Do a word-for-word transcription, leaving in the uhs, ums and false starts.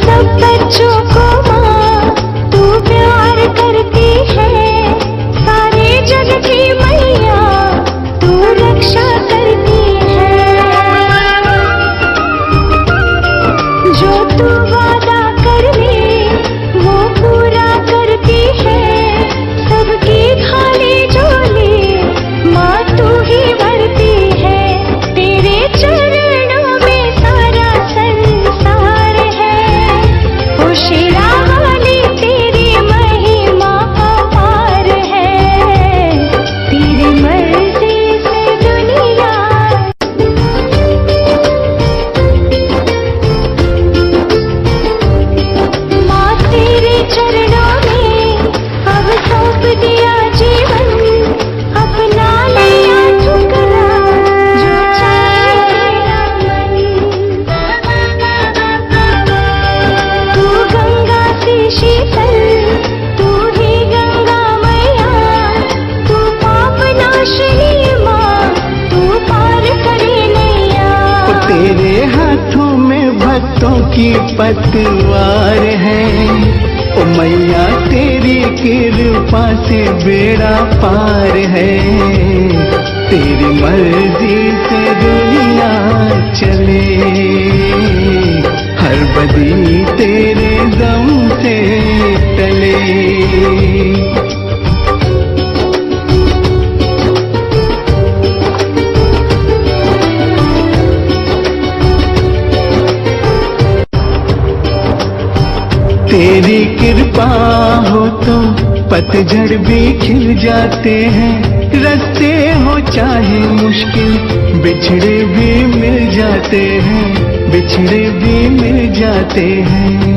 सब बच्चों को माँ तू प्यार करती है, सारे जग की मैया तू रक्षा करती है। जो तू वादा कर ले वो पूरा करती है, सबकी खाली झोली माँ तू ही भरती है। तेरे चरणों में सारा संसार है, ओ शेरा वाली तेरी महिमा अपार है, तेरी मर्जी से दुनिया। माँ तेरे चरणों में अब सौंप दिया जीवन, अपना लिया ठुकरा जो चाहे तेरा मन। तू गंगा से शीतल, तू ही गंगा मैया, तू पाप नाशिनी माँ, तू पार करे नैया। ओ तेरे हाथों में भक्तों की पतवार है, ओ मैया तेरी कृपा से बेड़ा पार है। तेरी मर्जी से दुनिया चले, हर बदी तेरे दम से टले। तेरी कृपा हो तो पतझड़ भी खिल जाते हैं, रास्ते हो चाहे मुश्किल बिछड़े भी मिल जाते हैं, बिछड़े भी मिल जाते हैं।